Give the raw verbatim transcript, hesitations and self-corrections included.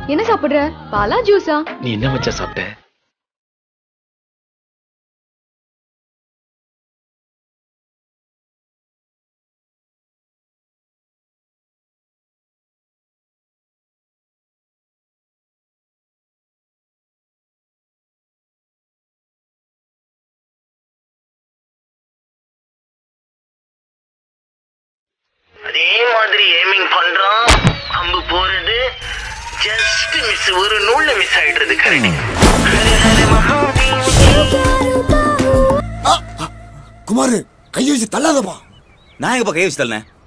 என்ன சாப்பிடுற? பாலா ஜூஸா? நீ என்ன மச்சா சாப்பிட்ட? அதே மாதிரி ஏமிங் பண்றான். அம்பு போறது ஜஸ்ட் மிஸ், ஒரு நூல்ல மிஸ் ஆயிடுறது. கரெக்ட். குமார் கையை வச்சு தள்ளாதப்பா. நான் எங்கப்பா கையை வச்சு தள்ளேன்?